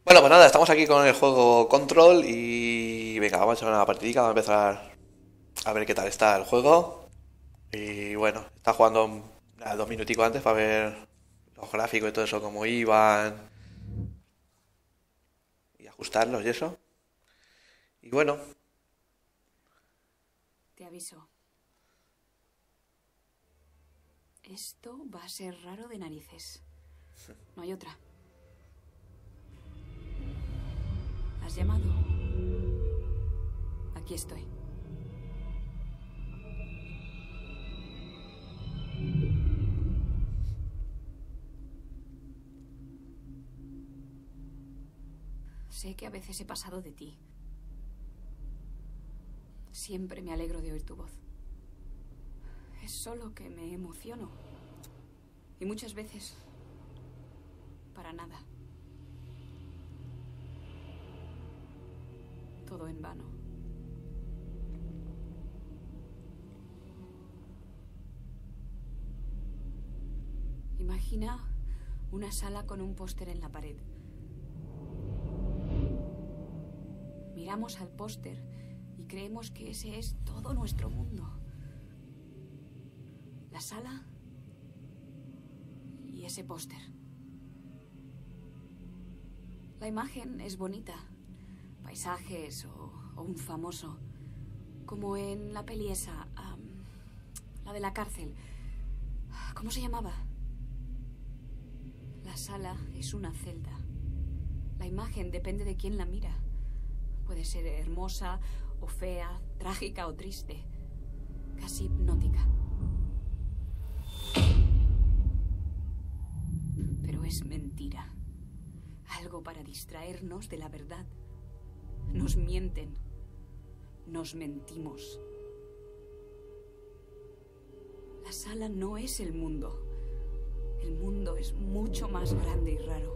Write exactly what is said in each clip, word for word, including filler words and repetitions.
Bueno, pues nada, estamos aquí con el juego Control y venga, vamos a echar una partidita, vamos a empezar a ver qué tal está el juego. Y bueno, está jugando nada, dos minuticos antes para ver los gráficos y todo eso, cómo iban y ajustarlos y eso. Y bueno, Te aviso. Esto va a ser raro de narices. No hay otra. ¿Has llamado? Aquí estoy. Sé que a veces he pasado de ti. Siempre me alegro de oír tu voz. Es solo que me emociono. Y muchas veces, para nada. Todo en vano. Imagina una sala con un póster en la pared. Miramos al póster y creemos que ese es todo nuestro mundo. La sala y ese póster. La imagen es bonita. Paisajes o, o un famoso. Como en la peli esa, um, la de la cárcel. ¿Cómo se llamaba? La sala es una celda. La imagen depende de quién la mira. Puede ser hermosa o fea, trágica o triste. Casi hipnótica. Pero es mentira. Algo para distraernos de la verdad. Nos mienten. Nos mentimos. La sala no es el mundo. El mundo es mucho más grande y raro.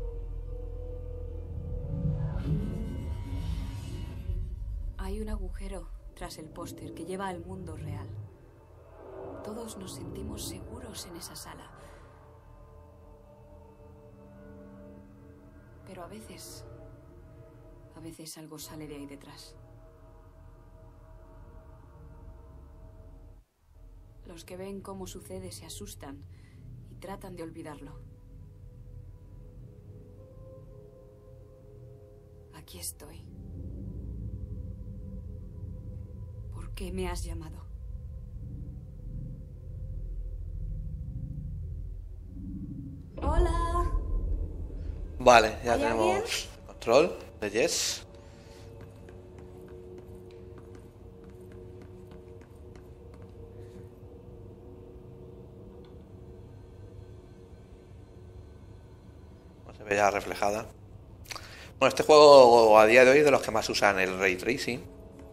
Hay un agujero tras el póster que lleva al mundo real. Todos nos sentimos seguros en esa sala. Pero a veces... A veces algo sale de ahí detrás. Los que ven cómo sucede se asustan y tratan de olvidarlo. Aquí estoy. ¿Por qué me has llamado? ¡Hola! vale, ya ¿Hay alguien? tenemos control de Yes. No se ve ya reflejada. Bueno, este juego a día de hoy es de los que más usan el ray tracing.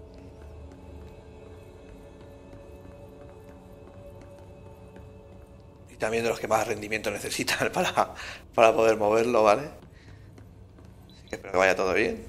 Y también de los que más rendimiento necesitan para, para poder moverlo, ¿vale? Así que espero que vaya todo bien.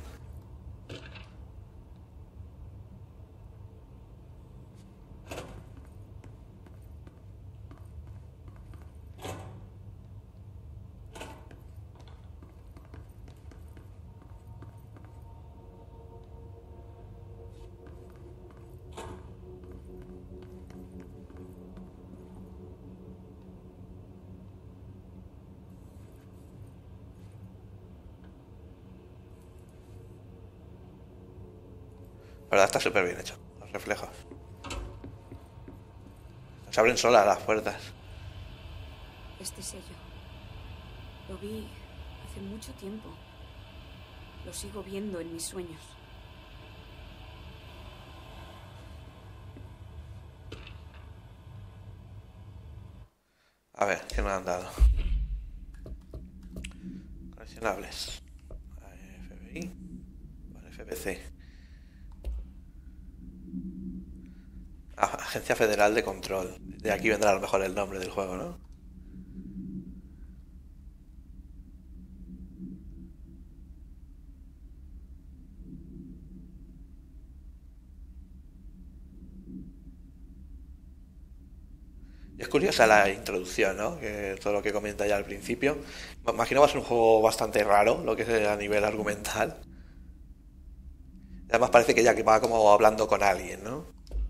La verdad está súper bien hecho, los reflejos. Se abren solas las puertas. Este sello. Lo vi hace mucho tiempo. Lo sigo viendo en mis sueños. A ver, ¿qué nos han dado? Coleccionables. F B I. Vale, F B C. Ah, Agencia Federal de Control. De aquí vendrá a lo mejor el nombre del juego, ¿no? Es curiosa la introducción, ¿no? Que todo lo que comenta ya al principio. Me imagino va a ser un juego bastante raro, lo que es a nivel argumental. Además parece que ya que va como hablando con alguien, ¿no?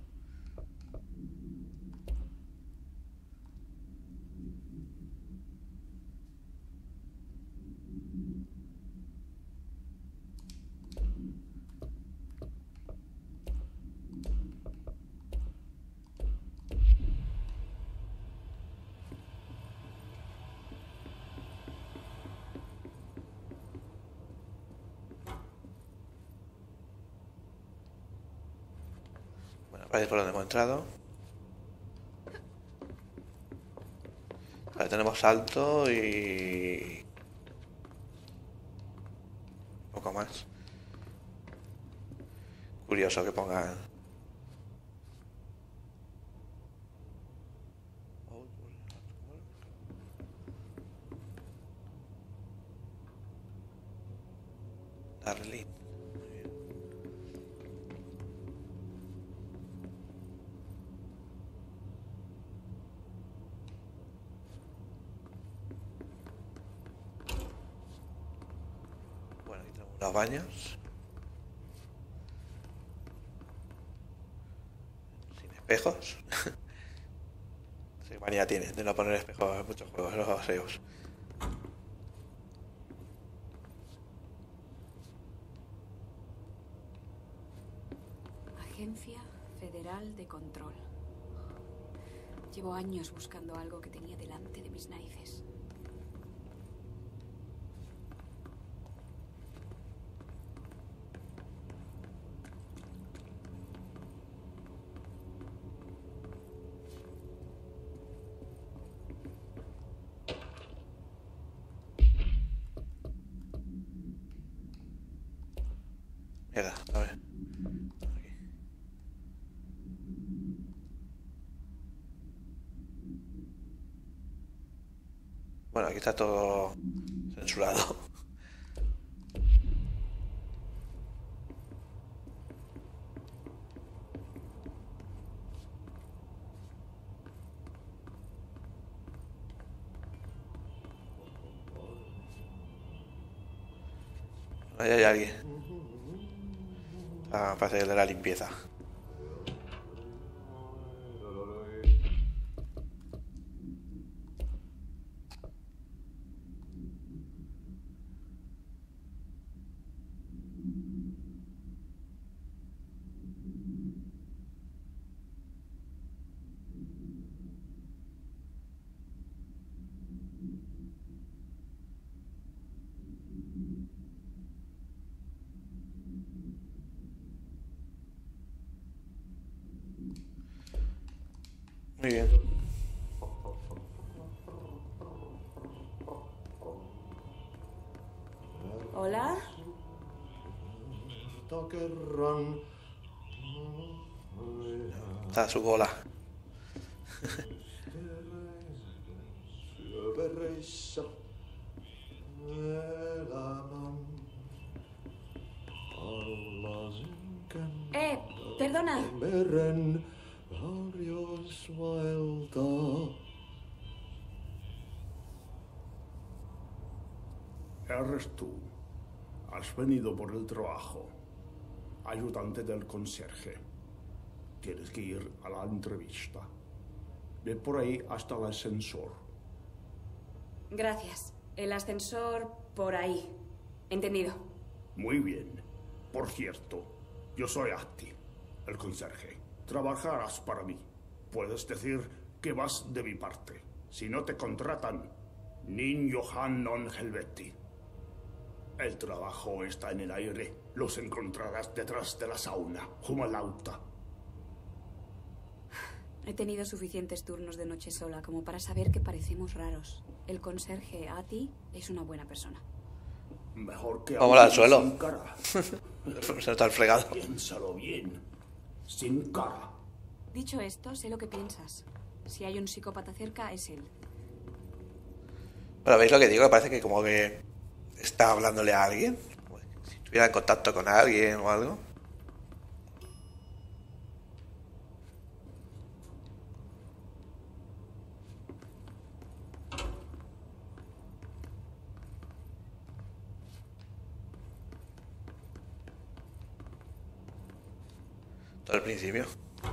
Bueno, parece por donde hemos entrado. Vale, tenemos salto y... un poco más. Curioso que pongan... Darlene. Bueno, aquí tenemos unos baños. Sin espejos. Sí, manía tiene de no poner espejos en muchos juegos, los aseos. Agencia Federal de Control. Llevo años buscando algo que tenía delante de mis narices. Venga, a ver. Aquí. Bueno, aquí está todo censurado. Ahí hay alguien. Ah, parece que es de la limpieza. Muy bien. ¿Hola? Está su cola. Eh, perdona. Eres tú. Has venido por el trabajo. Ayudante del conserje. Tienes que ir a la entrevista. Ve por ahí hasta el ascensor. Gracias. El ascensor por ahí. Entendido. Muy bien. Por cierto, yo soy Ahti, el conserje. Trabajarás para mí. Puedes decir que vas de mi parte. Si no te contratan, nin Johan non helveti. El trabajo está en el aire. Los encontrarás detrás de la sauna, jumalauta. He tenido suficientes turnos de noche sola como para saber que parecemos raros. El conserje Ahti es una buena persona. Mejor que Vamos al suelo. sin cara. Se nota el fregado. Piénsalo bien. Sin cara. Dicho esto, sé lo que piensas. Si hay un psicópata cerca, es él. Pero veis lo que digo, que parece que como que está hablándole a alguien. Como si estuviera en contacto con alguien o algo. Todo el principio.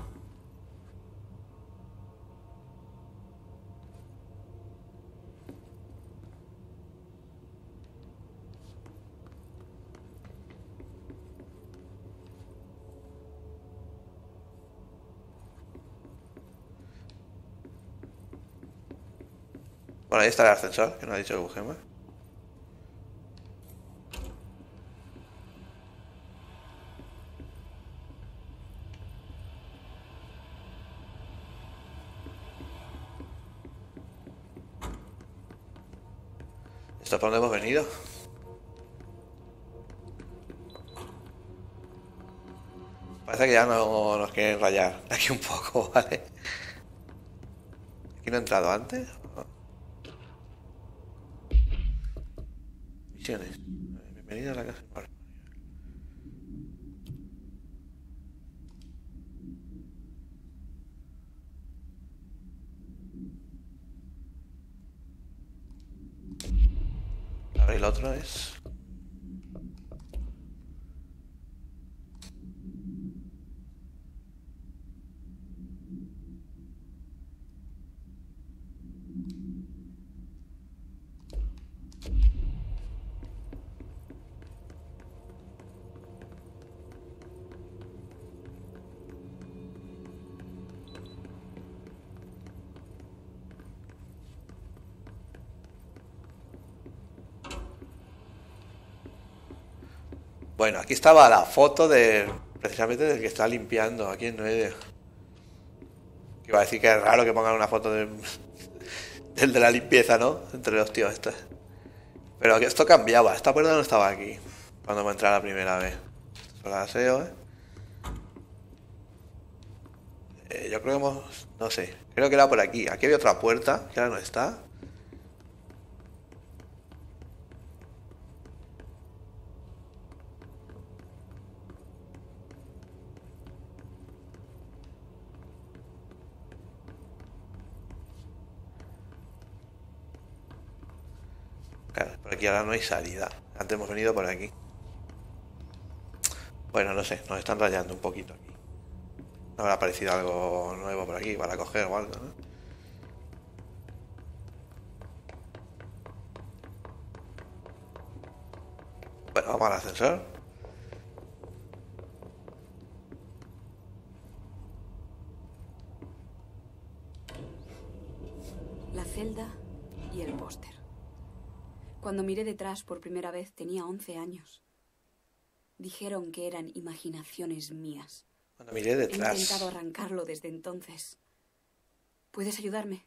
Bueno, ahí está el ascensor, que no ha dicho que busquemos. ¿Esto es por dónde hemos venido? Parece que ya no nos quieren rayar aquí un poco, ¿vale? ¿Aquí no he entrado antes? Misiones. Bienvenido a la casa. Vale. Ahora y el otro es... Bueno, aquí estaba la foto de... precisamente del que está limpiando aquí en Noelia. Iba a decir que es raro que pongan una foto de... del de la limpieza, ¿no? Entre los tíos estos. Pero esto cambiaba. Esta puerta no estaba aquí cuando me entré la primera vez. Esto es el aseo, ¿eh? Eh, Yo creo que hemos... no sé. Creo que era por aquí. Aquí había otra puerta que ahora no está. Claro, por aquí ahora no hay salida. Antes hemos venido por aquí. Bueno, no sé. Nos están rayando un poquito aquí. No habrá aparecido algo nuevo por aquí para coger o algo, ¿no? Bueno, vamos al ascensor. La celda y el póster. Cuando miré detrás por primera vez tenía once años. Dijeron que eran imaginaciones mías. Cuando miré He detrás... intentado arrancarlo desde entonces. ¿Puedes ayudarme?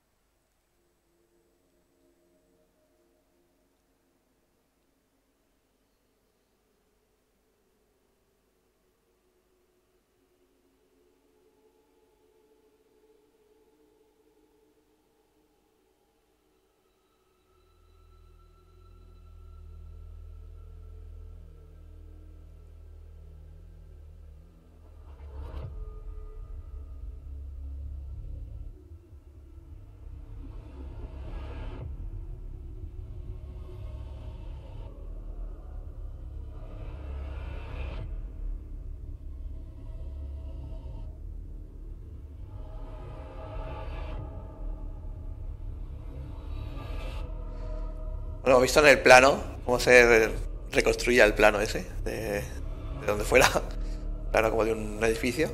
Bueno, he visto en el plano cómo se re- reconstruía el plano ese, de, de donde fuera. Plano como de un edificio.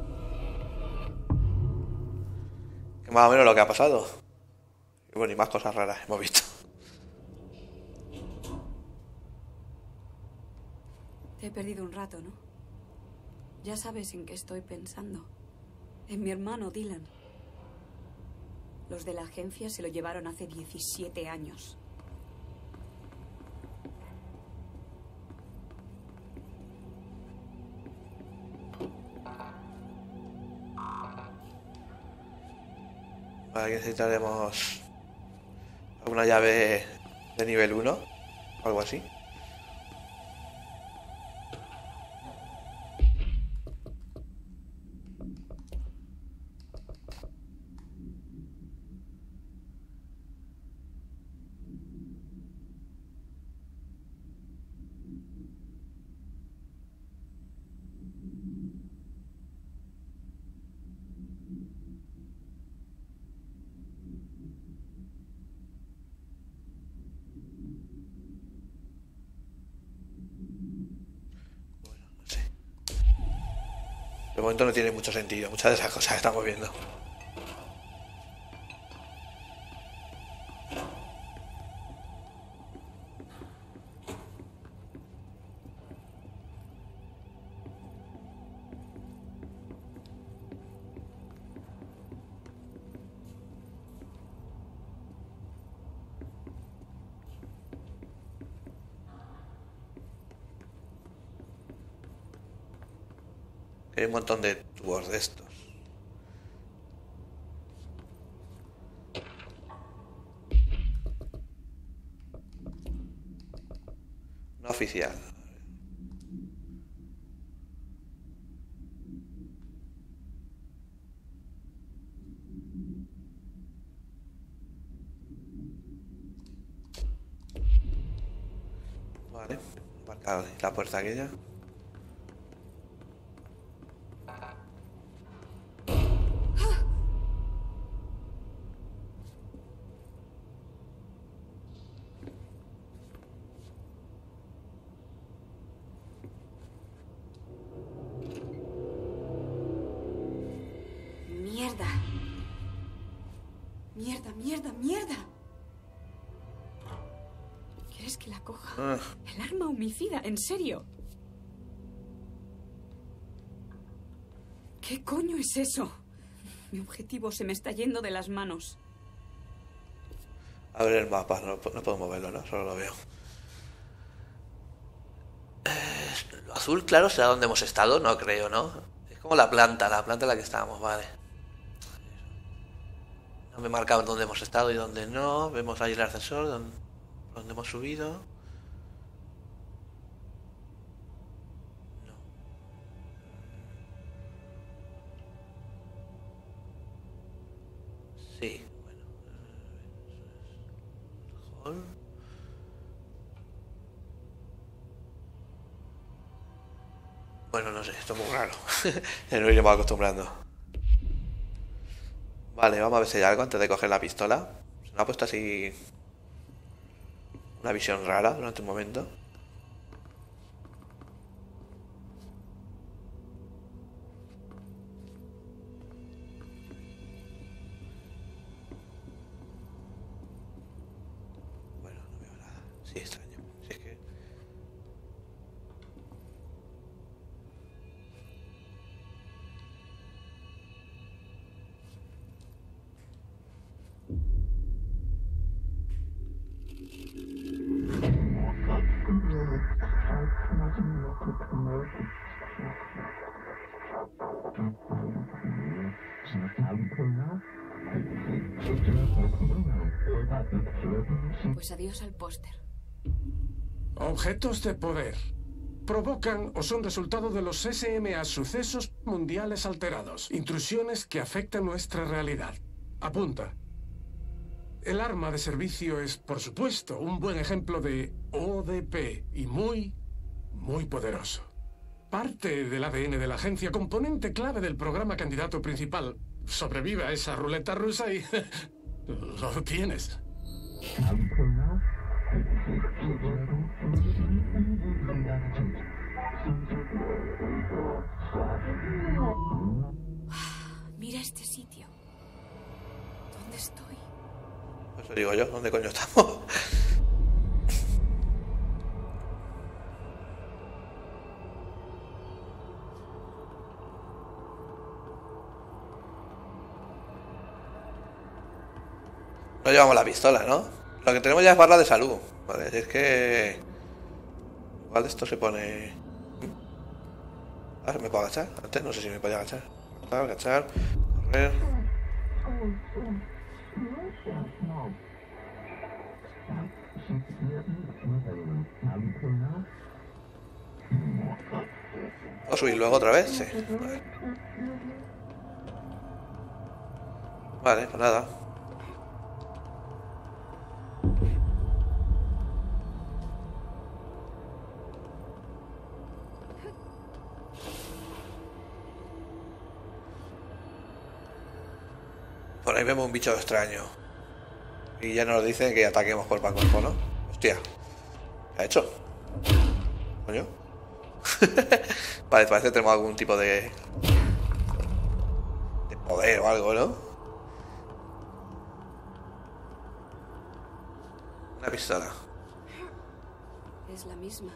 Que más o menos lo que ha pasado. Y bueno, y más cosas raras hemos visto. Te he perdido un rato, ¿no? Ya sabes en qué estoy pensando. En mi hermano Dylan. Los de la agencia se lo llevaron hace diecisiete años. Para que necesitaremos alguna llave de nivel uno o algo así. momento no tiene mucho sentido, muchas de esas cosas que estamos viendo. Hay un montón de tubos de estos. No oficial. Vale, marcar la puerta aquella. Mierda. Mierda, mierda, mierda. ¿Quieres que la coja? Ah. El arma homicida, en serio. ¿Qué coño es eso? Mi objetivo se me está yendo de las manos. A ver el mapa, no, no puedo moverlo, ¿no? Solo lo veo. Eh, lo azul claro será donde hemos estado, no creo, ¿no? Es como la planta, la planta en la que estábamos, vale. No me marcaba dónde hemos estado y dónde no. Vemos ahí el ascensor, donde, donde hemos subido. No. Sí, bueno. Hall. Bueno, no sé, esto es muy raro. Ya nos iremos acostumbrando. Vale, vamos a ver si hay algo antes de coger la pistola. Se me ha puesto así una visión rara durante un momento. Bueno, no veo nada. Sí, extraño. Si es que... Pues adiós al póster. Objetos de poder. Provocan o son resultado de los S M A, sucesos mundiales alterados. Intrusiones que afectan nuestra realidad. Apunta. El arma de servicio es, por supuesto, un buen ejemplo de O D P y muy, muy poderoso. Parte del A D N de la agencia, componente clave del programa candidato principal. Sobrevive a esa ruleta rusa y... lo tienes. Mira este sitio. ¿Dónde estoy? Eso digo yo, ¿dónde coño estamos? No llevamos la pistola, ¿no? Lo que tenemos ya es barra de salud. Vale, es que... Igual esto se pone... Ah, ¿me puedo agachar? Antes no sé si me podía agachar. Agachar, agachar, correr... ¿Puedo subir luego otra vez? Sí. Vale, vale, pues nada. Por ahí vemos un bicho extraño. Y ya nos dicen que ataquemos cuerpo a cuerpo, ¿no? Hostia. ¿Qué ha hecho? ¿Coño? Vale, parece que tenemos algún tipo de poder o algo, ¿no? Una pistola. Es la misma.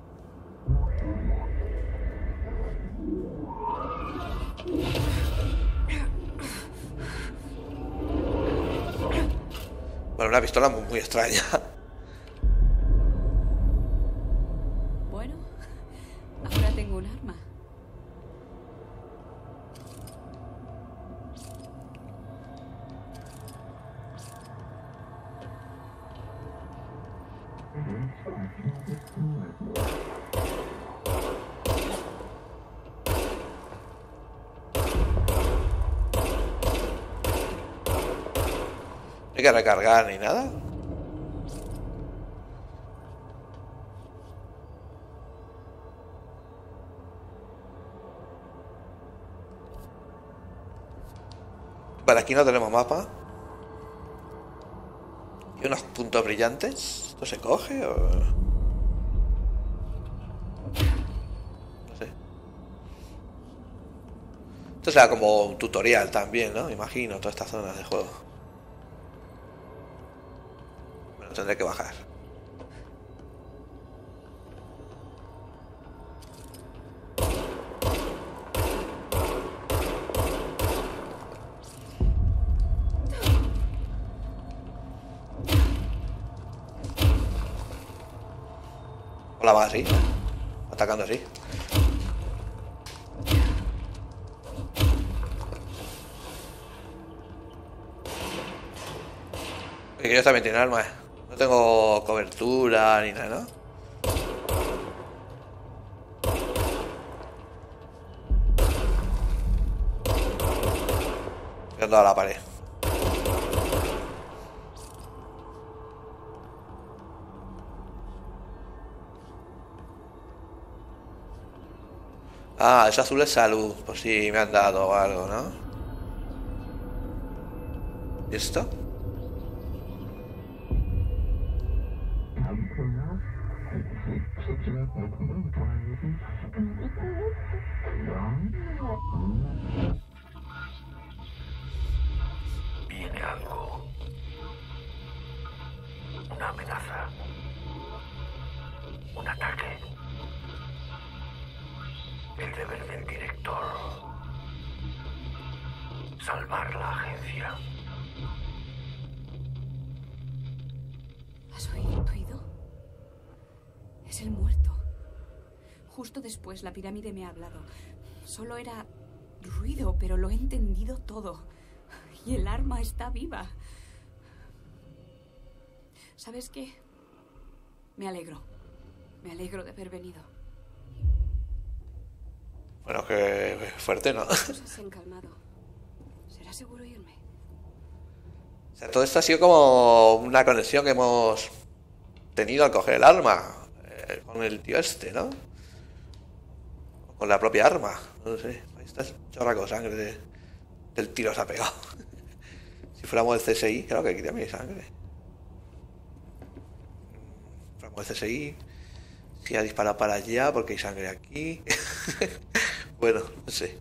Bueno, una pistola muy, muy extraña. Bueno, ahora tengo un arma. No hay que recargar ni nada. Vale, aquí no tenemos mapa. Y unos puntos brillantes. ¿Esto se coge o...? No sé. Esto será como un tutorial también, ¿no? Imagino, todas estas zonas de juego. Bueno, tendré que bajar. Hola, va así. Atacando así. Y que yo también tiene armas. No tengo cobertura ni nada, ¿no? Pegando a la pared. Ah, ese azul es salud, por si me han dado o algo, ¿no? ¿Y esto? Viene algo. Una amenaza. Un ataque. El deber del director. Salvar la agencia. ¿Has oído? oído? Es el muerto. Justo después la pirámide me ha hablado. Solo era ruido, pero lo he entendido todo. Y el arma está viva. ¿Sabes qué? Me alegro. Me alegro de haber venido. Bueno, que fuerte, ¿no? Las cosas se han calmado. ¿Será seguro irme? O sea, todo esto ha sido como una conexión que hemos tenido al coger el arma. Eh, con el tío este, ¿no? O con la propia arma. No sé. Ahí está chorra con sangre de, del tiro se ha pegado. Si fuéramos el C S I, claro que aquí también hay sangre. Si fuéramos el C S I, si ha disparado para allá porque hay sangre aquí. Bueno, no sé.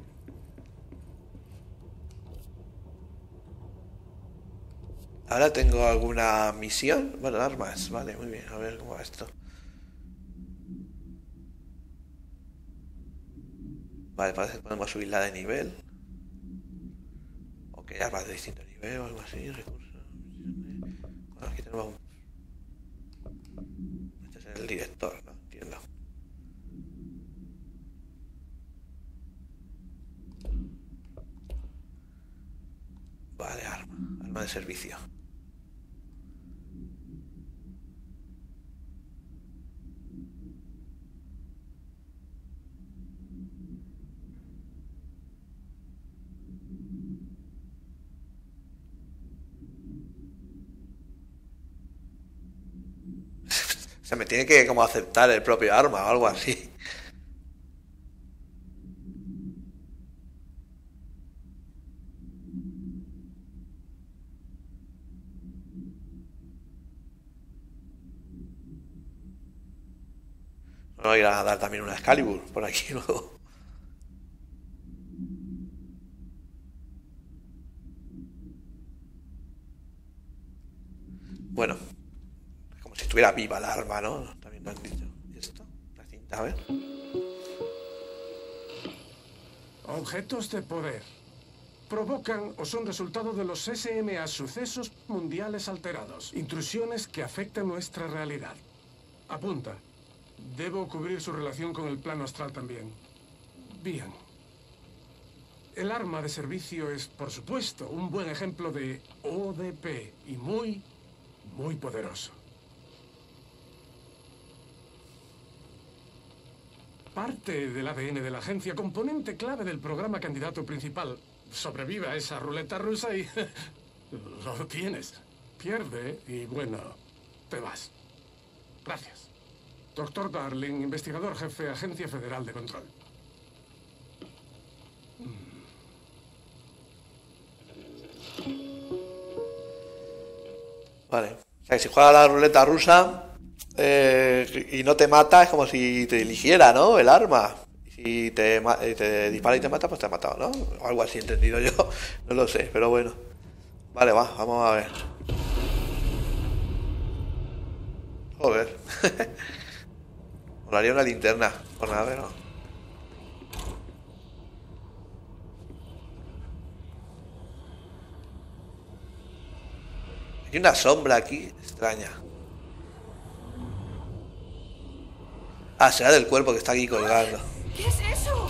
Ahora tengo alguna misión. Bueno, armas, vale, muy bien. A ver cómo va esto. Vale, parece que podemos subirla de nivel. Ok, armas de distinto nivel o algo así. Recursos. Bueno, aquí tenemos un... Este es el director, ¿no? Entiendo. Vale, arma. Arma de servicio. Se me tiene que como aceptar el propio arma o algo así. Me voy a ir a dar también una Excalibur por aquí luego. estuviera viva el arma, ¿no? También lo han dicho. ¿Y esto? La cinta, a ver. Objetos de poder. Provocan o son resultado de los S M A sucesos mundiales alterados. Intrusiones que afectan nuestra realidad. Apunta. Debo cubrir su relación con el plano astral también. Bien. El arma de servicio es, por supuesto, un buen ejemplo de O D P y muy, muy poderoso. Parte del A D N de la agencia, componente clave del programa candidato principal. Sobrevive a esa ruleta rusa y lo tienes. Pierde y, bueno, te vas. Gracias. Doctor Darling, investigador jefe, Agencia Federal de Control. Vale. O sea, que si juegas la ruleta rusa eh, y no te mata, es como si te eligiera, ¿no? El arma. Si te, te dispara y te mata, pues te ha matado, ¿no? O algo así he entendido yo. No lo sé, pero bueno. Vale, va, vamos a ver. Joder. Molaría una linterna. Por nada, ¿no? Hay una sombra aquí extraña. Ah, será del cuerpo que está aquí colgando. ¿Qué es eso?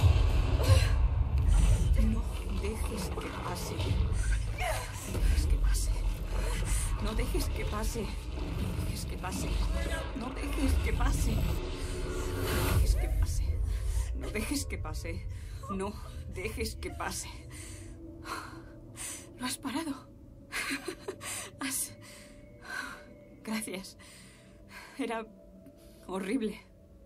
No dejes que pase. No dejes que pase. No dejes que pase. No dejes que pase. No dejes que pase. No dejes que pase. No dejes que pase. No dejes que pase. Lo has parado. Has... Gracias. Era horrible.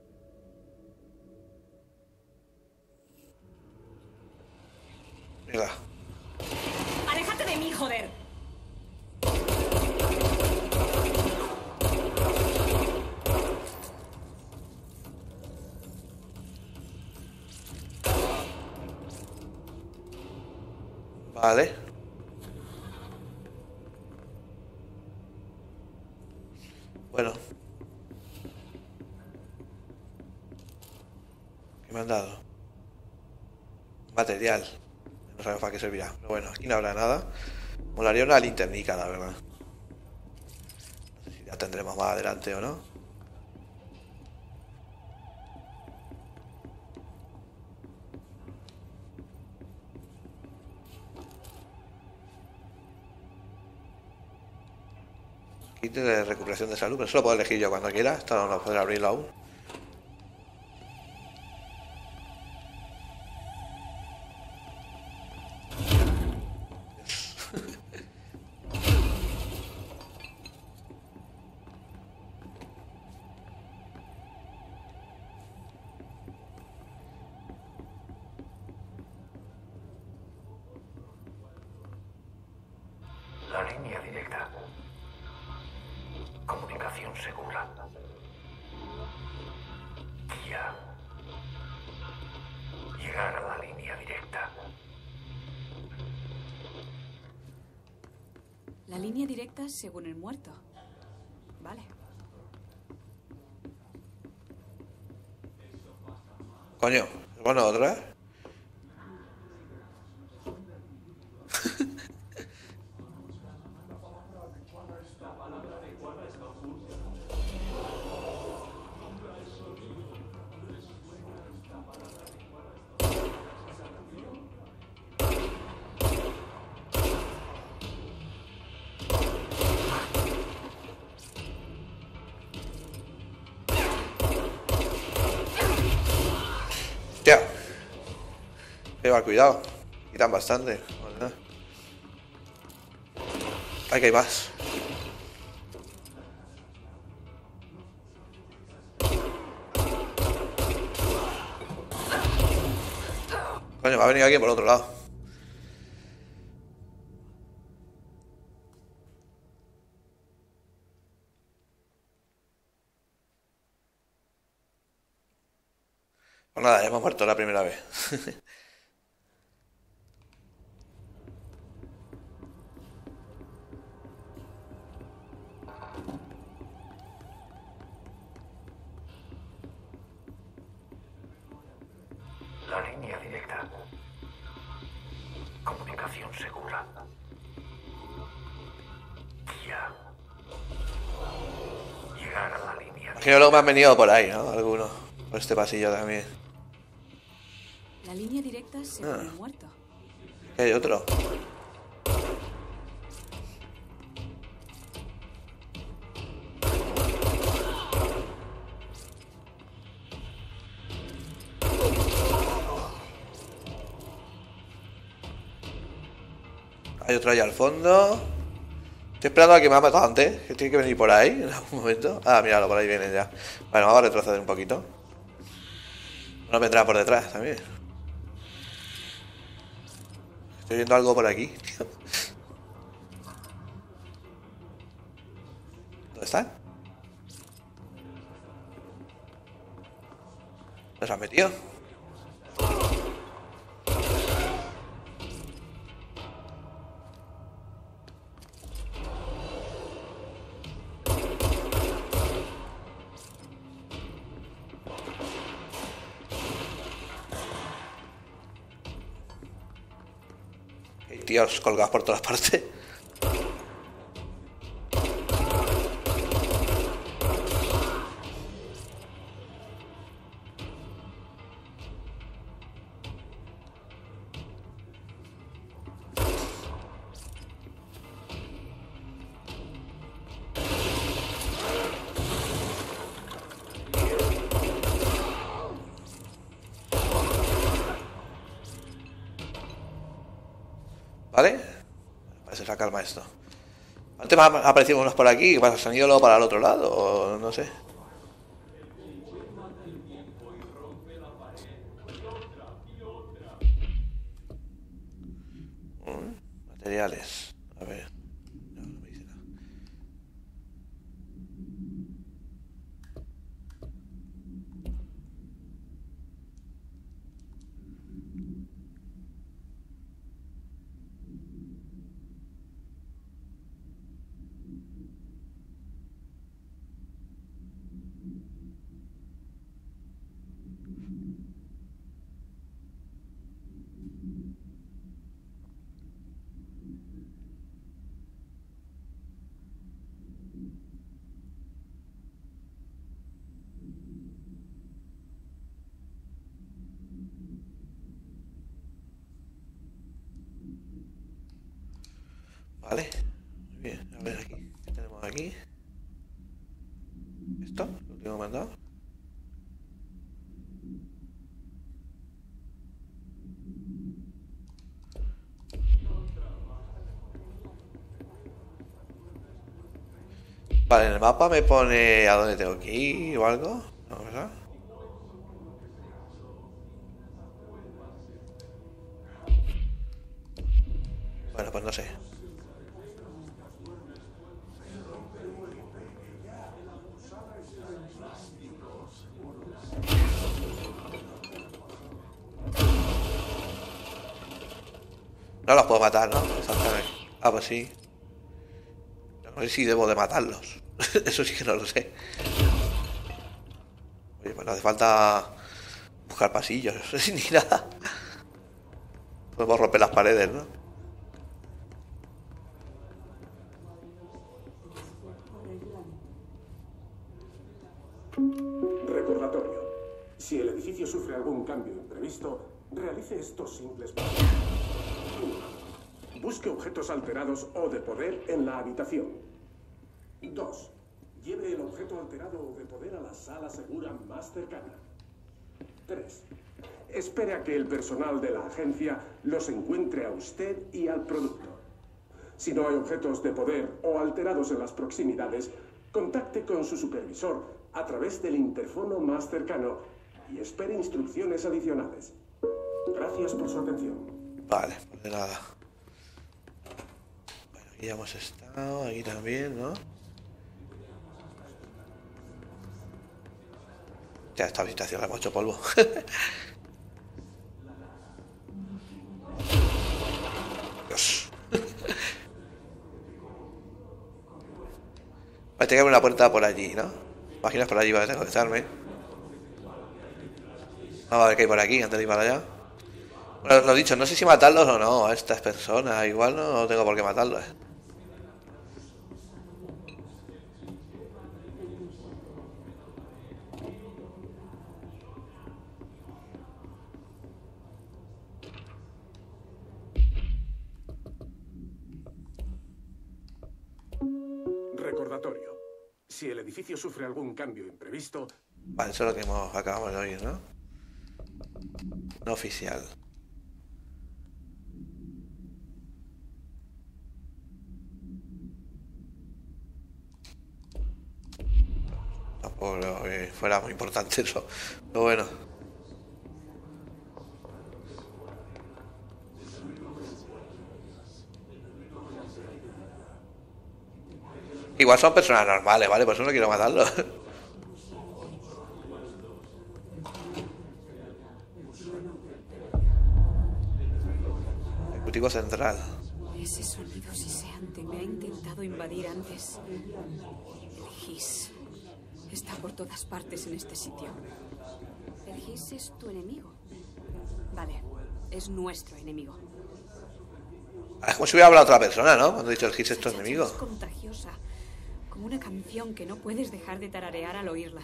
Venga. ¡Aléjate de mí, joder! Vale. Bueno. ¿Qué me han dado? Material. No sabemos para qué servirá. Pero bueno, aquí no habrá nada. Molaría una linternica, la verdad. No sé si la tendremos más adelante o no. Kit de recuperación de salud, pero eso lo puedo elegir yo cuando quiera. Esto no lo podré abrirlo aún. La línea directa. Comunicación segura. Guía. Llegar a la línea directa. La línea directa según el muerto. Vale. Coño, bueno, otra vez. Hostia. Lleva cuidado. Quitan bastante. Vale. Ay, que hay más. Coño, va a venir alguien por otro lado. Pues nada, ya hemos muerto la primera vez. ubicación segura. Ya. Llegar a la línea. Imagino que luego me han venido por ahí, ¿no? Algunos. Por este pasillo también. La línea directa se Ah. pone muerto. Hay otro. Hay otro ahí al fondo. Estoy esperando a que me ha matado antes. Que tiene que venir por ahí en algún momento. Ah, míralo, por ahí viene ya. Bueno, vamos a retroceder un poquito. No vendrá por detrás también. Estoy viendo algo por aquí, tío. ¿Dónde están? ¿Dónde se han metido? Hay tíos colgados por todas partes. ¿Vale? Parece que se calma esto. Antes me han aparecido unos por aquí, que se han ido luego para el otro lado, o no sé. Mm, materiales. A ver. No, no me dice nada. Vale, muy bien, a ver aquí, ¿qué tenemos aquí? ¿Esto? ¿Lo último mandado? Vale, en el mapa me pone a dónde tengo que ir o algo, ¿no, verdad? Bueno, pues no sé. No los puedo matar, ¿no? Exactamente. Ah, pues sí. No sé si debo de matarlos. Eso sí que no lo sé. Oye, pues no hace falta buscar pasillos, ni nada. Podemos romper las paredes, ¿no? Recordatorio. Si el edificio sufre algún cambio imprevisto, realice estos simples pasos. uno. Busque objetos alterados o de poder en la habitación. dos. Lleve el objeto alterado o de poder a la sala segura más cercana. tres. Espere a que el personal de la agencia los encuentre a usted y al producto. Si no hay objetos de poder o alterados en las proximidades, contacte con su supervisor a través del interfono más cercano y espere instrucciones adicionales. Gracias por su atención. Vale, pues de nada. Bueno, aquí ya hemos estado, aquí también, ¿no? Ya esta habitación la hemos hecho polvo. Dios. Vale, tiene que haber una puerta por allí, ¿no? Imaginas por allí, vale, tengo que estarme. Vamos a ver qué hay por aquí antes de ir para allá. Bueno, lo dicho, no sé si matarlos o no a estas personas. Igual no tengo por qué matarlos. Recordatorio. Si el edificio sufre algún cambio imprevisto... Vale, eso es lo que hemos, acabamos de oír, ¿no? No oficial. Tampoco creo que fuera muy importante eso. Pero bueno. Igual son personas normales, ¿vale? Por eso no quiero matarlo. Ejecutivo central. Ese sonido siseante me ha intentado invadir antes. El Gis está por todas partes en este sitio. ¿El Gis es tu enemigo? Vale, es nuestro enemigo. Es como si hubiera hablado otra persona, ¿no? Cuando he dicho el Gis es tu enemigo. Es contagiosa, como una canción que no puedes dejar de tararear al oírla.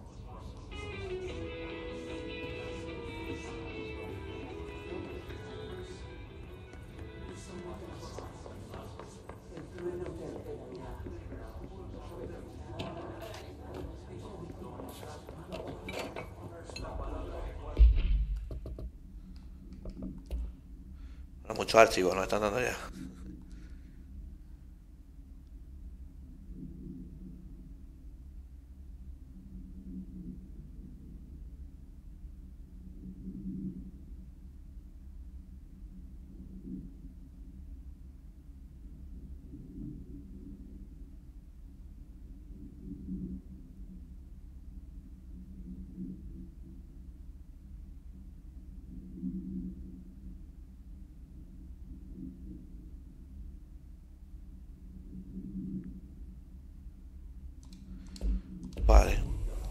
Bueno, muchos archivos nos están dando ya. Vale.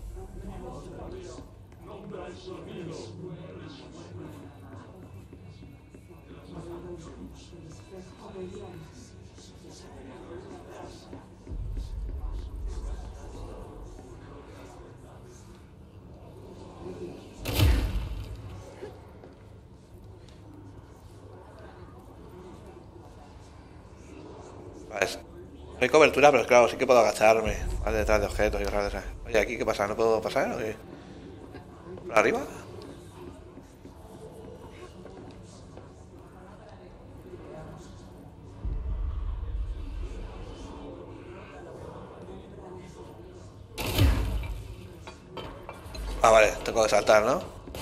Vale. No hay cobertura, pero claro, sí que puedo agacharme. Vale, detrás de objetos y cosas de esas. Oye, ¿aquí qué pasa? ¿No puedo pasar o qué? ¿Por arriba? Ah, vale, tengo que saltar, ¿no?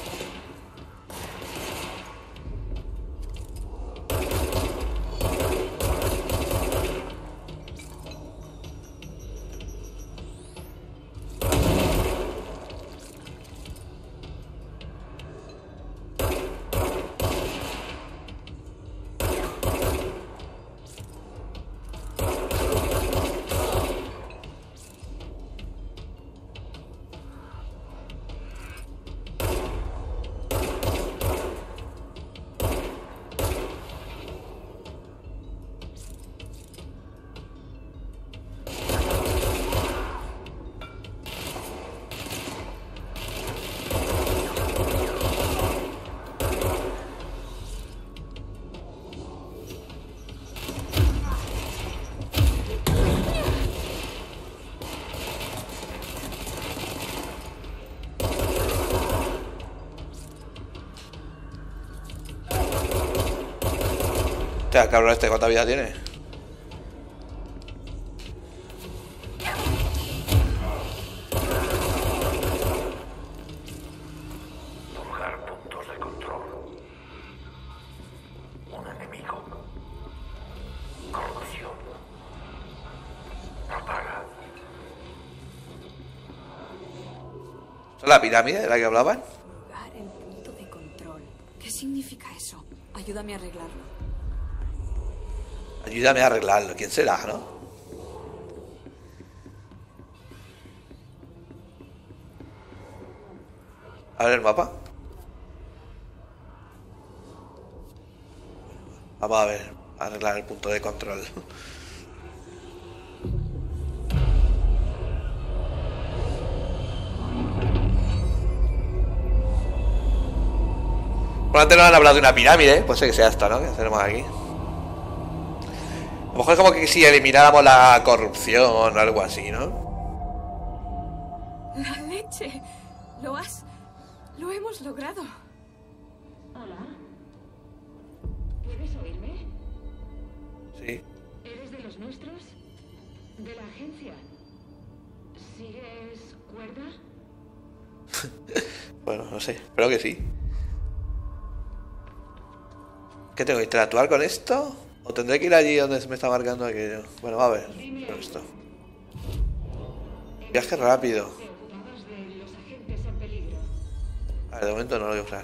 Hostia, cabrón, este cuánta vida tiene. Buscar puntos de control. Un enemigo. Corrupción. Apaga. ¿Esta es la pirámide de la que hablaban? Lugar en punto de control. ¿Qué significa eso? Ayúdame a arreglarlo. Ayúdame a arreglarlo. ¿Quién será, no? A ver el mapa. Vamos a ver, a arreglar el punto de control. Bueno, antes nos han hablado de una pirámide, puede ser que sea esta, ¿no? Que tenemos aquí. A lo mejor es como que si elimináramos la corrupción o algo así, ¿no? La leche. Lo has... Lo hemos logrado. Hola. ¿Puedes oírme? Sí. ¿Eres de los nuestros? ¿De la agencia? ¿Sigues cuerda? Bueno, no sé, espero que sí. ¿Qué tengo que interactuar con esto? ¿O tendré que ir allí donde se me está marcando aquello? Bueno, va a ver. Con esto. Viaje rápido. ¿Te ocupabas de los agentes en peligro? A ver, de momento no lo voy a usar.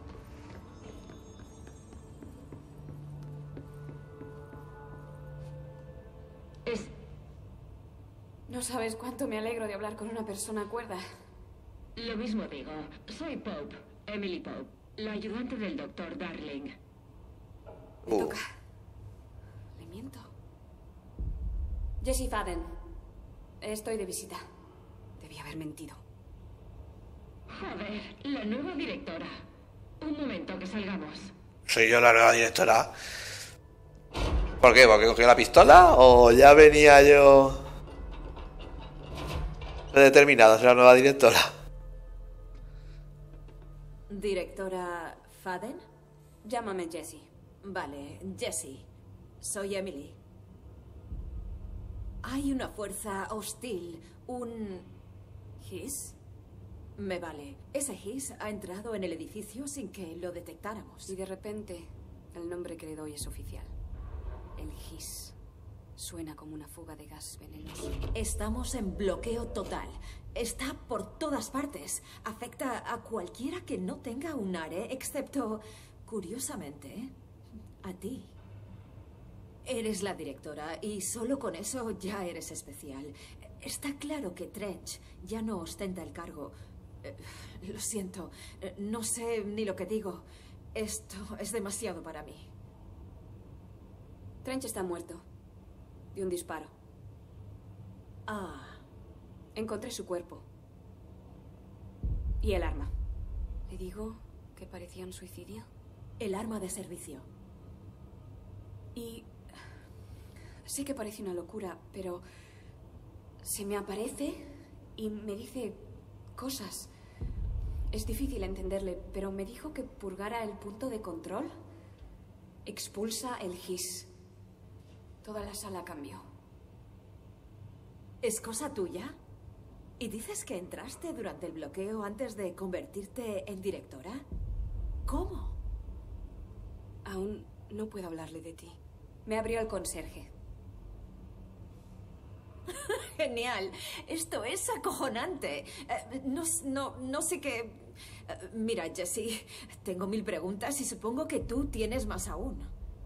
Es... No sabes cuánto me alegro de hablar con una persona cuerda. Lo mismo digo. Soy Pope, Emily Pope, la ayudante del doctor Darling. Me Uh. toca. Le miento. Jessie Faden. Estoy de visita. Debí haber mentido. Joder, la nueva directora. Un momento que salgamos. ¿Soy yo la nueva directora? ¿Por qué? ¿Porque cogí la pistola? ¿O ya venía yo determinado a ser la nueva directora? ¿Directora Faden? Llámame Jessie. Vale, Jessie. Soy Emily. Hay una fuerza hostil, un... ¿Hiss? Me vale. Ese Hiss ha entrado en el edificio sin que lo detectáramos. Y de repente, el nombre que le doy es oficial. El Hiss. Suena como una fuga de gas venenoso. Estamos en bloqueo total. Está por todas partes. Afecta a cualquiera que no tenga un ARE, excepto, curiosamente, a ti. Eres la directora y solo con eso ya eres especial. Está claro que Trench ya no ostenta el cargo. Eh, lo siento, eh, no sé ni lo que digo. Esto es demasiado para mí. Trench está muerto. De un disparo. Ah, Encontré su cuerpo. Y el arma. ¿Le digo que parecía un suicidio? el arma de servicio. Y... sé que parece una locura, pero... se me aparece y me dice cosas. Es difícil entenderle, pero me dijo que purgara el punto de control. Expulsa el Hiss. Toda la sala cambió. ¿Es cosa tuya? ¿Y dices que entraste durante el bloqueo antes de convertirte en directora? ¿Cómo? Aún no puedo hablarle de ti. Me abrió el conserje. Genial. Esto es acojonante. Eh, no, no, no sé qué... Eh, mira, Jessie, tengo mil preguntas y supongo que tú tienes más aún.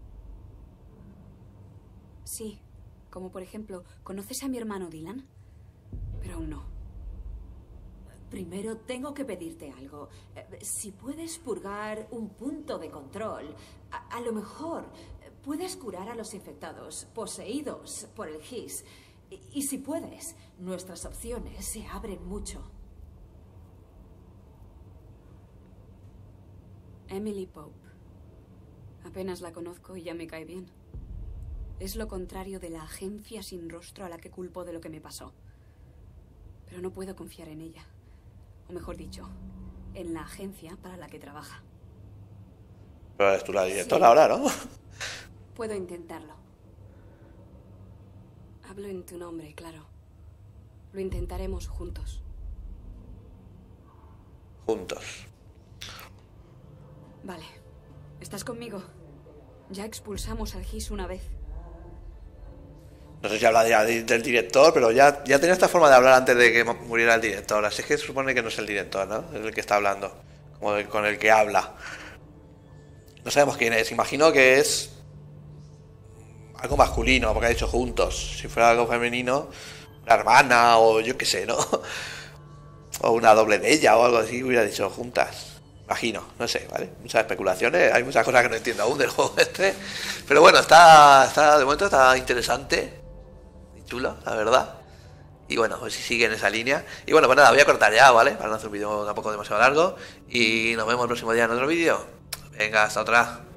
Sí, como por ejemplo, ¿conoces a mi hermano Dylan? Pero aún no. Primero tengo que pedirte algo. Eh, si puedes purgar un punto de control, a, a lo mejor puedes curar a los infectados, poseídos por el Hiss. Y, y si puedes, nuestras opciones se abren mucho. Emily Pope. Apenas la conozco y ya me cae bien. Es lo contrario de la agencia sin rostro a la que culpo de lo que me pasó. Pero no puedo confiar en ella. O mejor dicho, en la agencia para la que trabaja. Pero eres tú la directora ahora, ¿no? Puedo intentarlo. Hablo en tu nombre, claro. Lo intentaremos juntos. Juntos. Vale. ¿Estás conmigo? Ya expulsamos al Hiss una vez. No sé si habla ya de- del director, pero ya, ya tenía esta forma de hablar antes de que muriera el director. Así es que se supone que no es el director, ¿no? Es el que está hablando. Como el- con el que habla. No sabemos quién es. Imagino que es algo masculino, porque ha dicho juntos. Si fuera algo femenino, una hermana o yo qué sé, ¿no? O una doble de ella o algo así, hubiera dicho juntas. Imagino, no sé, ¿vale? Muchas especulaciones, hay muchas cosas que no entiendo aún del juego este. Pero bueno, está, está de momento está interesante y chulo, la verdad. Y bueno, pues si sigue en esa línea. Y bueno, pues nada, voy a cortar ya, ¿vale? Para no hacer un vídeo tampoco demasiado largo. Y nos vemos el próximo día en otro vídeo. Venga, hasta otra.